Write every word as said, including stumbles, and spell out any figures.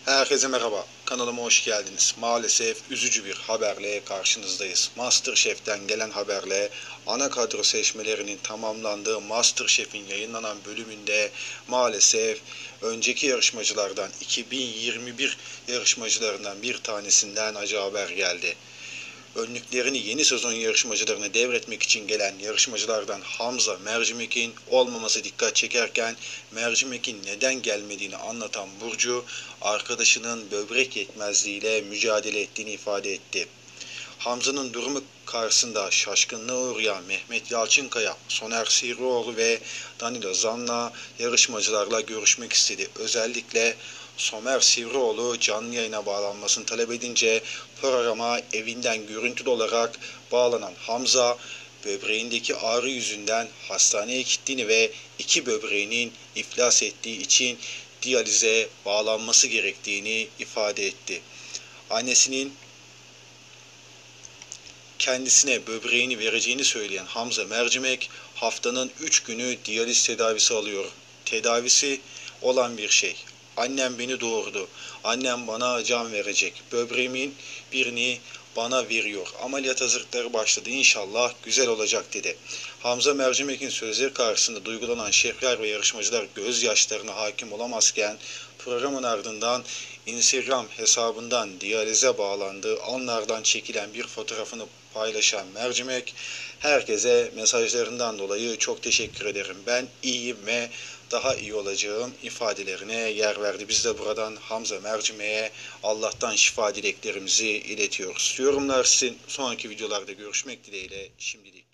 Herkese merhaba, kanalıma hoş geldiniz. Maalesef üzücü bir haberle karşınızdayız. MasterChef'ten gelen haberle ana kadro seçmelerinin tamamlandığı MasterChef'in yayınlanan bölümünde maalesef önceki yarışmacılardan iki bin yirmi bir yarışmacılarından bir tanesinden acı haber geldi. Önlüklerini yeni sezon yarışmacılarına devretmek için gelen yarışmacılardan Hamza Mercimek'in olmaması dikkat çekerken Mercimek'in neden gelmediğini anlatan Burcu, arkadaşının böbrek yetmezliğiyle mücadele ettiğini ifade etti. Hamza'nın durumu karşısında şaşkınlığa uğrayan Mehmet Yalçınkaya, Soner Sivrioğlu ve Danilo Zan'la yarışmacılarla görüşmek istedi. Özellikle Somer Sivrioğlu canlı yayına bağlanmasını talep edince programa evinden görüntülü olarak bağlanan Hamza, böbreğindeki ağrı yüzünden hastaneye gittiğini ve iki böbreğinin iflas ettiği için diyalize bağlanması gerektiğini ifade etti. Annesinin kendisine böbreğini vereceğini söyleyen Hamza Mercimek, haftanın üç günü diyaliz tedavisi alıyor. Tedavisi olan bir şey. Annem beni doğurdu. Annem bana can verecek. Böbreğimin birini bana veriyor. Ameliyat hazırlıkları başladı. İnşallah güzel olacak dedi. Hamza Mercimek'in sözleri karşısında duygulanan şefler ve yarışmacılar gözyaşlarına hakim olamazken programın ardından Instagram hesabından diyalize bağlandığı anlardan çekilen bir fotoğrafını paylaşan Mercimek, herkese mesajlarından dolayı çok teşekkür ederim. Ben iyiyim ve daha iyi olacağım ifadelerine yer verdi. Biz de buradan Hamza Mercimek'e Allah'tan şifa dileklerimizi iletiyoruz. Yorumlar sizin. Sonraki videolarda görüşmek dileğiyle. Şimdilik.